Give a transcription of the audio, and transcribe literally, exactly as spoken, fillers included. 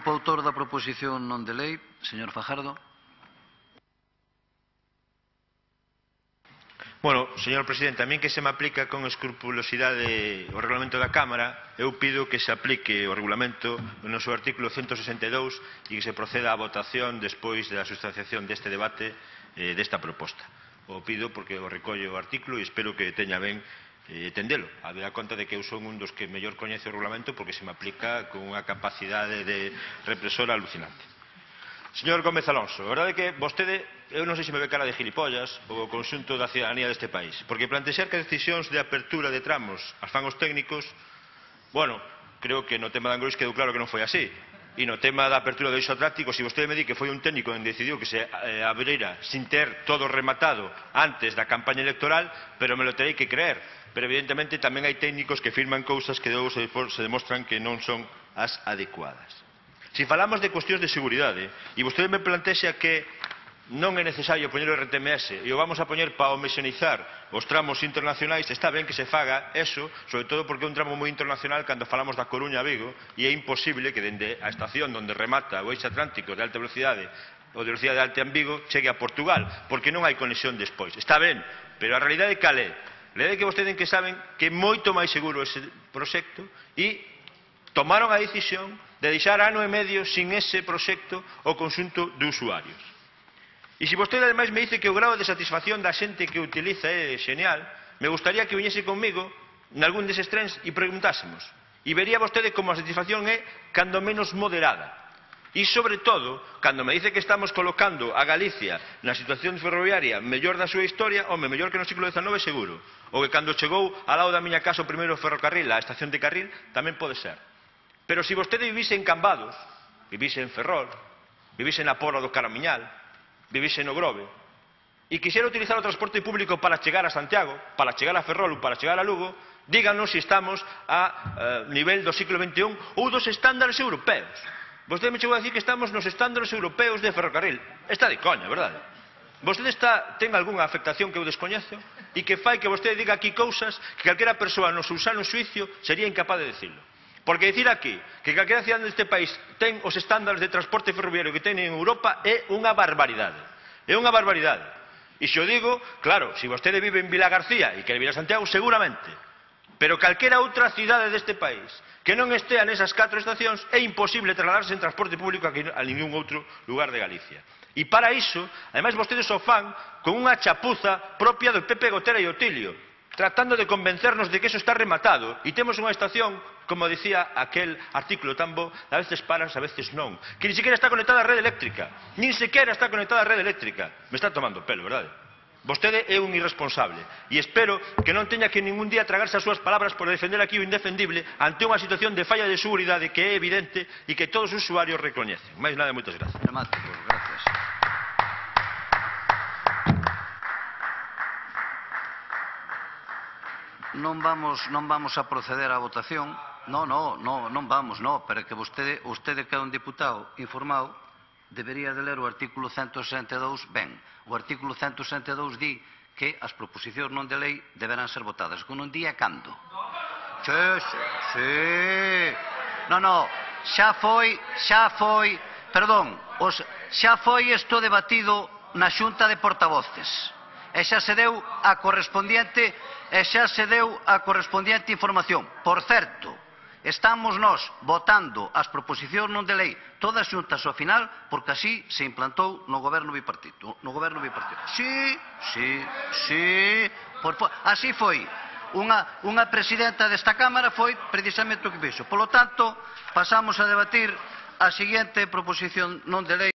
Grupo autor da proposición non de lei, señor Fajardo. Bueno, señor presidente, a min que se me aplica con escrupulosidade o regulamento da Cámara, eu pido que se aplique o regulamento no seu artículo ciento sesenta e dous e que se proceda á votación despois da sustanciación deste debate eh, desta proposta. O pido porque o recollo o artículo e espero que teña ben eh, tendelo. Había conta de que eu son un dos que mellor coñece o regulamento porque se me aplica con unha capacidade de represora alucinante. Señor Gómez Alonso, a verdade é que vostede, eu non sei se me ve cara de gilipollas ou o conxunto da cidadanía deste país, porque plantexar que as decisións de apertura de tramos as fan os técnicos, bueno, creo que no tema de Angrois quedou claro que non foi así. E no tema da apertura do eixo atlántico, se vostede me di que foi un técnico que decidiu que se eh, abrira sin ter todo rematado antes da campaña electoral, pero me lo terei que creer. Pero evidentemente tamén hai técnicos que firman cousas que logo se, se demostran que non son as adecuadas. Se falamos de cuestións de seguridade, e vostede me plantexa que non é necesario poñer o R T M S e o vamos a poñer para homoxeneizar os tramos internacionais, está ben que se faga eso, sobre todo porque é un tramo moi internacional cando falamos da Coruña a Vigo, e é imposible que dende a estación onde remata o eixo atlántico de alta velocidade ou de velocidade alta en Vigo chegue a Portugal, porque non hai conexión despois. Está ben, pero a realidade cal é? A realidade é que vostedes que saben que é moito máis seguro ese proxecto e tomaron a decisión de deixar ano e medio sin ese proxecto o conxunto de usuarios. E se vostede ademais me dice que o grado de satisfacción da xente que utiliza é genial, me gustaría que viñese conmigo nalgún deses trens e preguntásemos. E vería vostede como a satisfacción é cando menos moderada. E, sobre todo, cando me dice que estamos colocando a Galicia na situación ferroviaria mellor da súa historia, home, mellor que no século dezanove seguro. Ou que cando chegou ao lado da miña casa o primeiro ferrocarril, a estación de Carril, tamén pode ser. Pero se vostede vivise en Cambados, vivise en Ferrol, vivise na Pobra do Caramiñal, vivise no Grove, e quixera utilizar o transporte público para chegar a Santiago, para chegar a Ferrol ou para chegar a Lugo, díganos se estamos a eh, nivel do siglo veintiún ou dos estándares europeos. Vostede me chegou a dicir que estamos nos estándares europeos de ferrocarril. Está de coña, verdade? Vostede está, ten algunha afectación que eu descoñezo e que fai que vostede diga aquí cousas que calquera persoa no seu sano xuicio sería incapaz de decirlo. Porque dicir aquí que calquera cidadán deste país ten os estándares de transporte ferroviario que ten en Europa é unha barbaridade. É unha barbaridade. E se o digo, claro, se vostede vive en Vila García e quere vir a Santiago, seguramente. Pero calquera outra cidade deste país que non estea nesas catro estacións é imposible trasladarse en transporte público a ningún outro lugar de Galicia. E para iso, ademais vostedes o fan con unha chapuza propia do Pepe Gotera e Otilio, tratando de convencernos de que eso está rematado e temos unha estación, como dicía aquel artículo tan bo, a veces paras, a veces non, que ni siquiera está conectada á rede eléctrica, nin sequera está conectada á rede eléctrica. Me está tomando pelo, verdade? Vostede é un irresponsable e espero que non teña que ningún día tragarse as súas palabras por defender aquí o indefendible ante unha situación de falla de seguridade que é evidente e que todos os usuarios recoñecen. Máis nada, moitas gracias. Dramático, gracias. Non vamos, non vamos a proceder á votación. Non, non, non, non vamos, non, pero que vostede, vostede que é un diputado informado, debería de ler o artículo ciento sesenta e dous ben. O artículo ciento sesenta e dous di que as proposicións non de lei deberán ser votadas. Con un día cando? Sí, sí, sí. Non, non, xa foi, xa foi, perdón, os, xa foi isto debatido na Xunta de Portavoces. E xa se deu a correspondiente, e xa se deu a correspondiente información. Por certo, estamos nós votando as proposicións non de lei todas xuntas ao final porque así se implantou no goberno bipartito. No goberno bipartito. Sí, sí, sí. Por, por, así foi. Unha, unha presidenta desta Cámara foi precisamente o que fixo. Por lo tanto, pasamos a debatir a seguinte proposición non de lei.